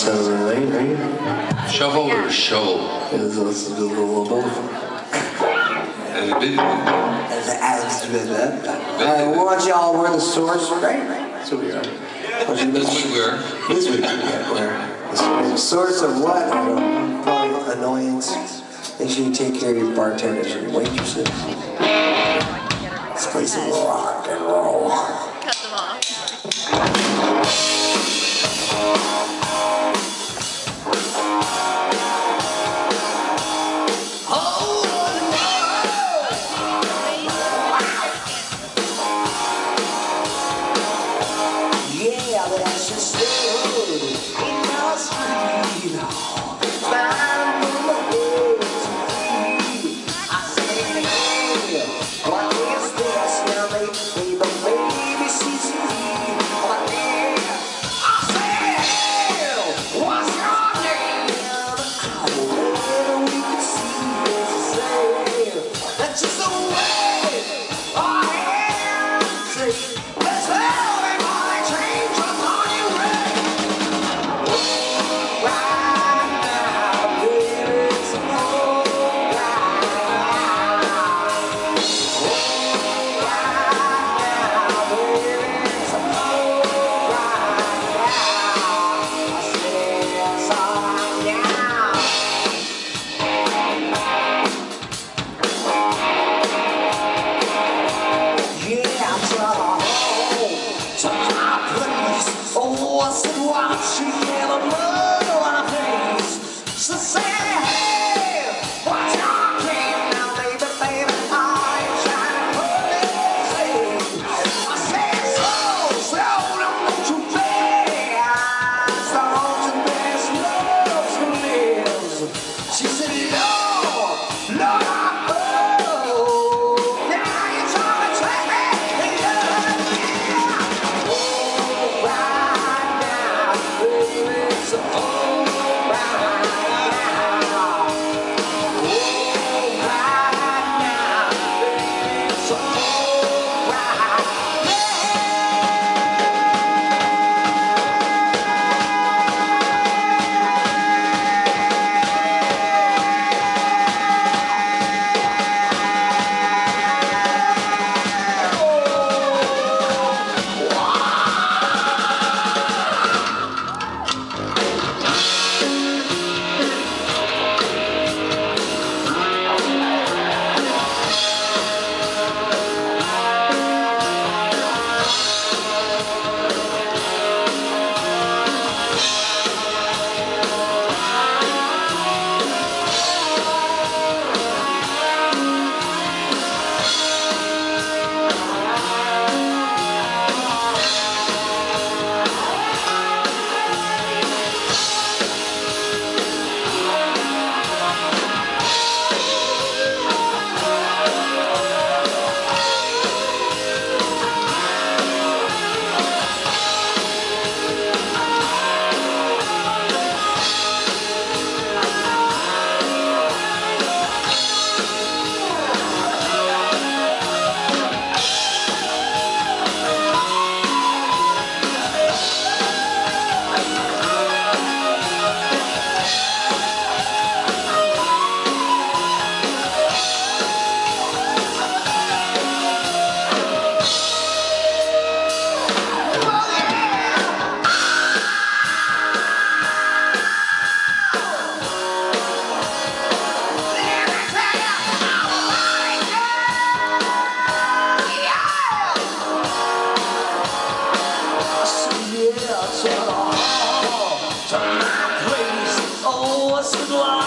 right? Shovel or shovel? Let's do a little both. Alright, we want y'all to wear the swords, right? So we are. This week we are. This week we wear the swords of what? I don't know. Probably annoyance. Make sure you take care of your bartenders and your waitresses. Let's play some rock and roll. Cut them off. To my place, oh, what's the